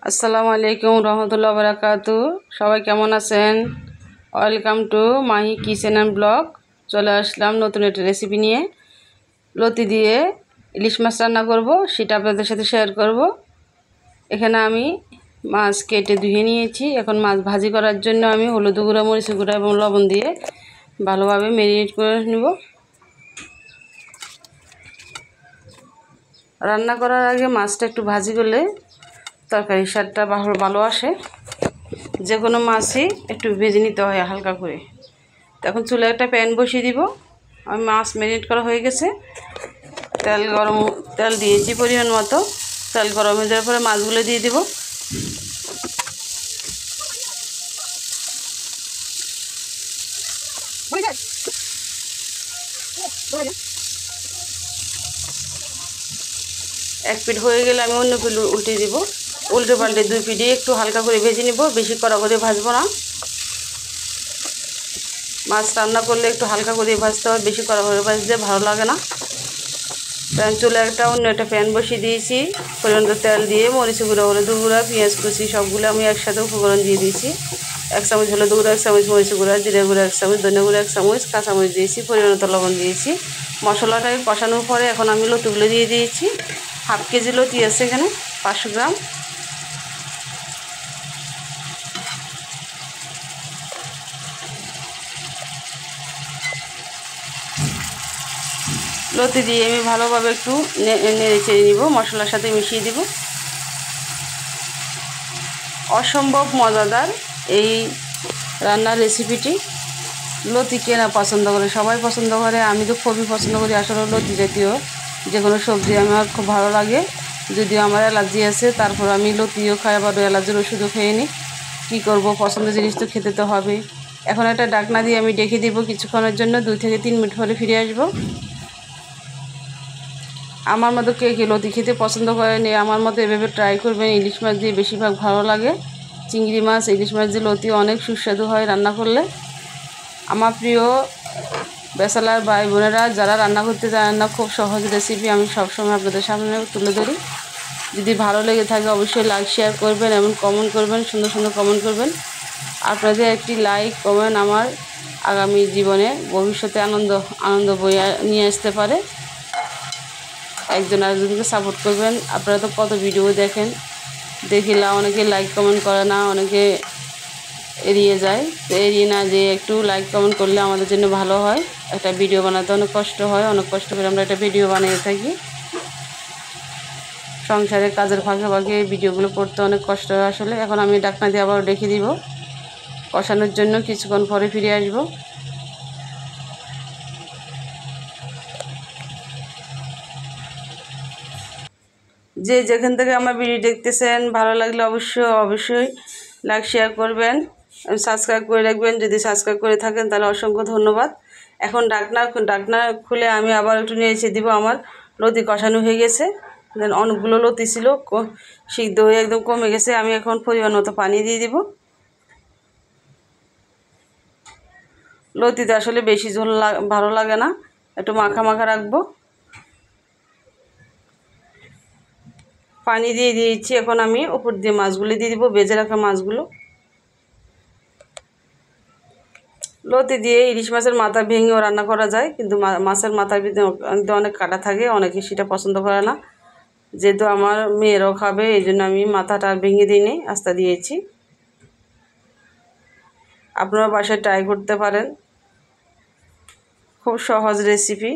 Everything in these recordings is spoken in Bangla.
আসসালামু আলাইকুম রহমতুল্লাহ বারাকাতু। সবাই কেমন আছেন? Welcome to Mahi Kitchen and Blog. চলে আসলাম নতুন একটা রেসিপি নিয়ে। লতি দিয়ে ইলিশ মাছ রান্না করব, সেটা আপনাদের সাথে শেয়ার করব। এখানে আমি মাছ কেটে ধুয়ে নিয়েছি। এখন মাছ ভাজি করার জন্য আমি হলুদ গুঁড়া, মরিচ গুঁড়া এবং লবণ দিয়ে ভালোভাবে ম্যারিনেট করে নেব। রান্না করার আগে মাছটা একটু ভাজি করলে তরকারির স্বাদটা ভালো আসে। যে কোনো মাছই একটু ভেজে নিতে হয় হালকা করে। তখন চুলে একটা প্যান বসিয়ে দিব। আমি মাছ ম্যারিনেট করা হয়ে গেছে। তেল দিয়েছি পরিমাণ মতো। তেল গরম হয়ে যাওয়ার পরে মাছগুলো দিয়ে দিব। এক পিঠ হয়ে গেলে আমি অন্য পিঠ উল্টে দিব। উল্টে পাল্টে দুই পিঠে একটু হালকা করে ভেজে নিব, বেশি কড়া করে ভাজবো না। মাছ রান্না করলে একটু হালকা করে ভাজতে হয়, বেশি কড়া করে ভাজলে ভালো লাগে না। চুলে অন্য একটা প্যান বসিয়ে দিয়েছি। পরিমাণ তেল দিয়ে মরিচ গুঁড়া, হলুদ গুঁড়া, পেঁয়াজ কুচি সবগুলো আমি একসাথে উপকরণ দিয়ে দিয়েছি। 1 চামচ হলুদ গুঁড়া, 1 চামচ মরিচ গুঁড়া, জিরে গুঁড়া 1 চামচ, ধনে গুঁড়া 1 চামচ, কাঁচামরিচ দিয়েছি, পরিমাণ মতো লবণ দিয়েছি। মশলাটাকে কষানোর পরে এখন আমি লতিগুলো দিয়ে দিয়েছি। হাফ কেজি লতি আছে এখানে, 500 গ্রাম। লতি দিয়ে আমি ভালোভাবে একটু নেড়ে চেড়ে নিব, মশলার সাথে মিশিয়ে দিব। অসম্ভব মজাদার এই রান্নার রেসিপিটি। লতি কেনা পছন্দ করে, সবাই পছন্দ করে। আমি তো খুবই পছন্দ করি। আসলে লতি জাতীয় যে কোনো সবজি আমার খুব ভালো লাগে। যদিও আমার অ্যালার্জি আছে, তারপর আমি লতিও খাই, আবার অ্যালার্জির ওষুধও খেয়ে নিই। কী করবো, পছন্দের জিনিস তো খেতে তো হবে। এখন একটা ডাকনা দিয়ে আমি ডেকে দিব কিছুক্ষণের জন্য। 2 থেকে 3 মিনিট পরে ফিরে আসবো। আমার মতো কে কে লতি খেতে পছন্দ করেনি, আমার মতো এভাবে ট্রাই করবেন। ইলিশ মাছ দিয়ে বেশিরভাগ ভালো লাগে। চিংড়ি মাছ, ইলিশ মাছ দিয়ে লতি অনেক সুস্বাদু হয় রান্না করলে। আমার প্রিয় ব্যাচেলার ভাই বোনেরা যারা রান্না করতে জানেন না, খুব সহজ রেসিপি আমি সবসময় আপনাদের সামনে তুলে ধরি। যদি ভালো লেগে থাকে অবশ্যই লাইক শেয়ার করবেন এবং কমেন্ট করবেন, সুন্দর সুন্দর কমেন্ট করবেন। আপনাদের একটি লাইক কমেন্ট আমার আগামী জীবনে ভবিষ্যতে আনন্দ বয়ে নিয়ে আসতে পারে। একজন আরেকজনকে সাপোর্ট করবেন। আপনারা তো কত ভিডিও দেখেন, দেখিলা অনেকে লাইক কমেন্ট করে না, অনেকে এড়িয়ে যায়। তো এড়িয়ে না যে একটু লাইক কমেন্ট করলে আমাদের জন্য ভালো হয়। একটা ভিডিও বানাতে অনেক কষ্ট হয়, অনেক কষ্ট করে আমরা একটা ভিডিও বানিয়ে থাকি। সংসারের কাজের ফাঁকে ফাঁকে এই ভিডিওগুলো করতে অনেক কষ্ট হয় আসলে। এখন আমি ডাকনা দিয়ে আবার রেখে দিব কষানোর জন্য। কিছুক্ষণ পরে ফিরে আসবো। যে যেখান থেকে আমার ভিডিও দেখতেছেন, ভালো লাগলে অবশ্যই লাইক শেয়ার করবেন, সাবস্ক্রাইব করে রাখবেন। যদি সাবস্ক্রাইব করে থাকেন তাহলে অসংখ্য ধন্যবাদ। এখন ডাকনা খুলে আমি আবার একটু নেড়ে দিব। আমার লতি কষানো হয়ে গেছে। দেন অনেকগুলো লতি ছিল, সিদ্ধ হয়ে একদম কমে গেছে। আমি এখন পরিমাণ মতো পানি দিয়ে দিব। লতিতে আসলে বেশি ঝোল ভালো লাগে না, একটু মাখা মাখা রাখবো। পানি দিয়ে দিয়েছি। এখন আমি উপর দিয়ে মাছগুলো দিয়ে দিব, ভেজে রাখা মাছগুলো। লতি দিয়ে ইলিশ মাছের মাথা ভেঙেও রান্না করা যায়, কিন্তু মাছের মাথার ভিতরে অনেক কাটা থাকে, অনেকে সেটা পছন্দ করে না। যেহেতু আমার মেয়েরাও খাবে, এই জন্য আমি মাথাটা ভেঙে দিইনি, আস্তা দিয়েছি। আপনারা বাসায় ট্রাই করতে পারেন, খুব সহজ রেসিপি,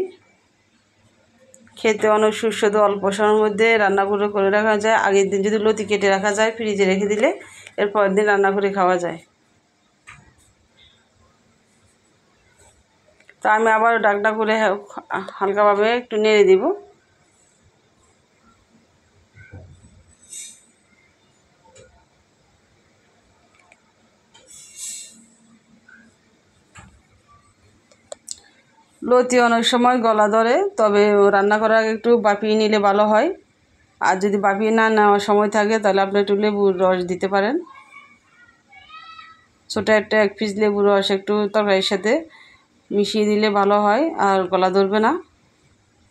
খেতে অনেক সুস্বাদু। অল্প সময়ের মধ্যে রান্নাগুলো করে রাখা যায়। আগের দিন যদি লতি কেটে রাখা যায়, ফ্রিজে রেখে দিলে এর পরের দিন রান্না করে খাওয়া যায়। তো আমি আবার ডাকনা করে হালকাভাবে একটু নেড়ে দিব। লতি অনেক সময় গলা ধরে, তবে রান্না করার আগে একটু বাপিয়ে নিলে ভালো হয়। আর যদি বাপিয়ে না নেওয়ার সময় থাকে তাহলে আপনি একটু লেবুর রস দিতে পারেন। ছোটো একটা 1 পিস লেবুর রস একটু তরকারির সাথে মিশিয়ে দিলে ভালো হয়, আর গলা ধরবে না।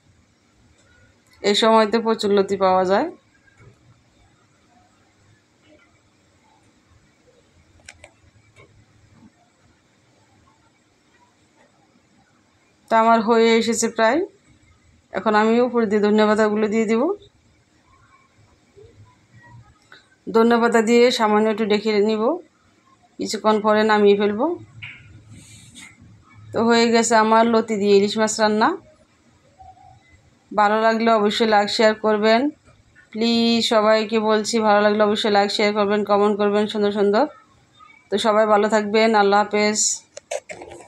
এই সময়তে প্রচুর লতি পাওয়া যায়। তা আমার হয়ে এসেছে প্রায়। এখন আমি উপরে দিয়ে ধনেপাতাগুলো দিয়ে দিব। ধনেপাতা দিয়ে সামান্য একটু ডেকে নিব, কিছুক্ষণ পরে নামিয়ে ফেলবো। তো হয়ে গেছে আমার লতি দিয়ে ইলিশ মাছ রান্না। ভালো লাগলে অবশ্যই লাইক শেয়ার করবেন প্লিজ। সবাইকে বলছি ভালো লাগলে অবশ্যই লাইক শেয়ার করবেন, কমেন্ট করবেন সুন্দর সুন্দর। তো সবাই ভালো থাকবেন, আল্লাহ হাফেজ।